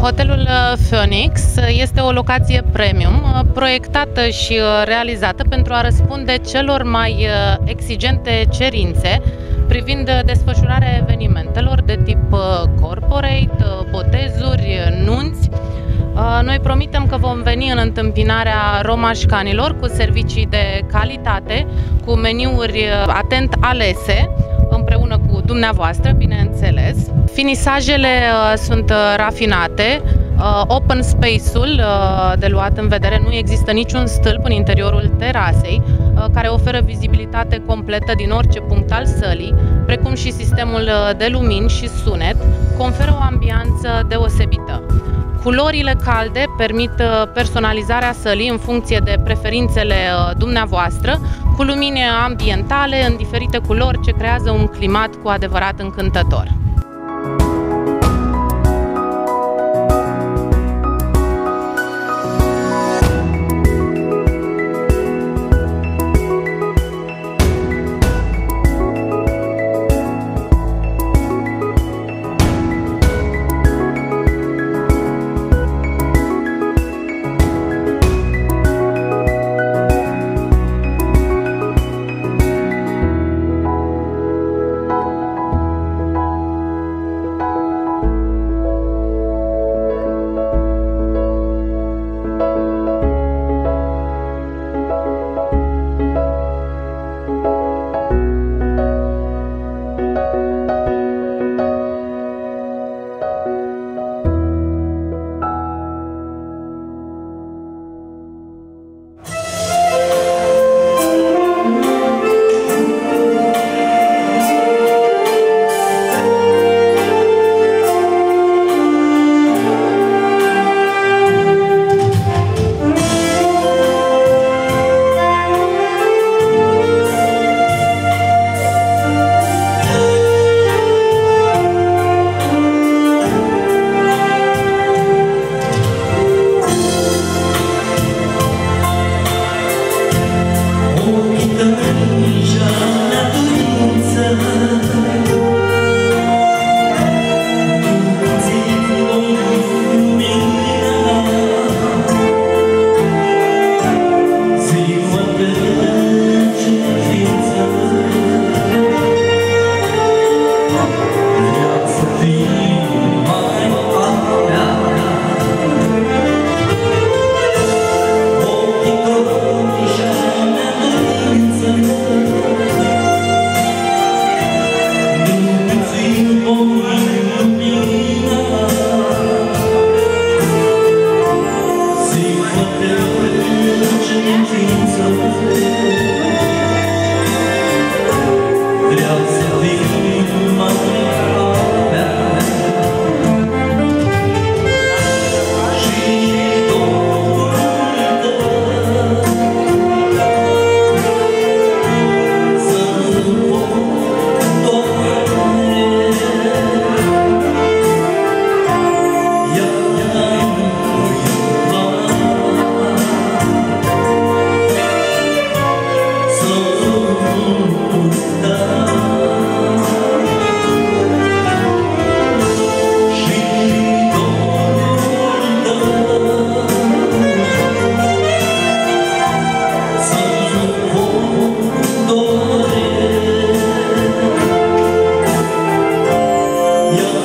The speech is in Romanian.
Hotelul Phoenix este o locație premium, proiectată și realizată pentru a răspunde celor mai exigente cerințe privind desfășurarea evenimentelor de tip corporate, botezuri, nunți. Noi promitem că vom veni în întâmpinarea romașcanilor cu servicii de calitate, cu meniuri atent alese, împreună cu dumneavoastră, bineînțeles. Finisajele sunt rafinate, open space-ul de luat în vedere, nu există niciun stâlp în interiorul terasei, care oferă vizibilitate completă din orice punct al sălii, precum și sistemul de lumini și sunet, conferă o ambianță deosebită. Culorile calde permit personalizarea sălii în funcție de preferințele dumneavoastră, cu lumini ambientale în diferite culori ce creează un climat cu adevărat încântător. Yeah.